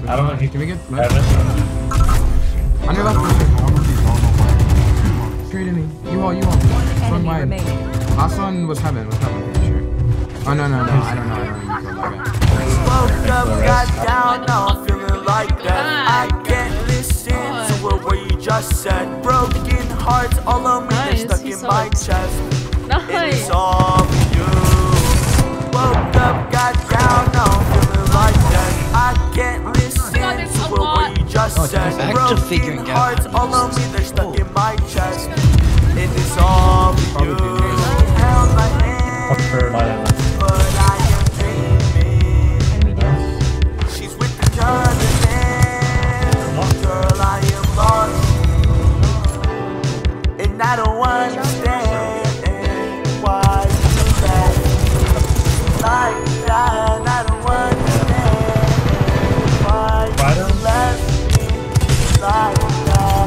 I don't know. Can we get I left? don't know. On your left. Straight in me. You all. One Enemy wide. remaining. Last one was heaven. Pretty sure. Oh no. I don't know. You killed that guy. Woke up, got down, now I'm feeling like that. I can't listen to a word you just said. Broken hearts all on me, they're stuck in my chest. And it's all for you. Woke up, got down, now I'm feeling like that. I can't listen to a word you just said. Broken hearts all on me, they're stuck in my chest. And it's all for you. Held my hand, but I am dreaming. She's with the other man. Girl, I am lost, and I don't understand why you left like that. I don't understand why you left me like that.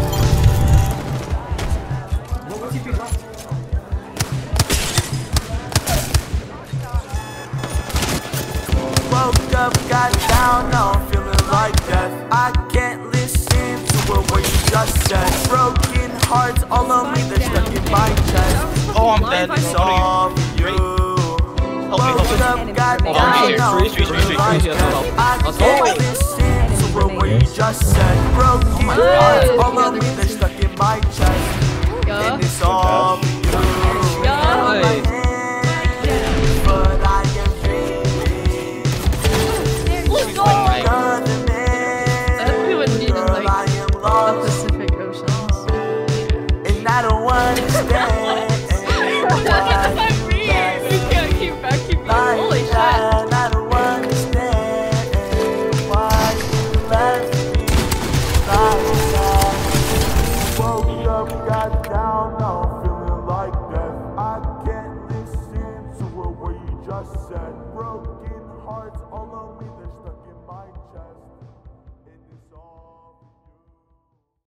Woke up, got down, now I'm feeling like death. I can't listen to a word you just said. Broken hearts all on me, they're stuck in my chest. Oh, I'm dead. It's all for you. Woke up, got down, now I'm feeling like death. I can't listen to a word you just said. Broken hearts all on me, they're stuck in my chest. And it's all for you. Held my hand, but I am dreaming. She's going right. Other man, Everyone needed girl, like I am the lost, Pacific Oceans. and I don't understand why Holy shit. I don't understand why you left me like that. Woke up, got down, now I'm feeling like that. I can't listen to a word you just said. Broken hearts all on me.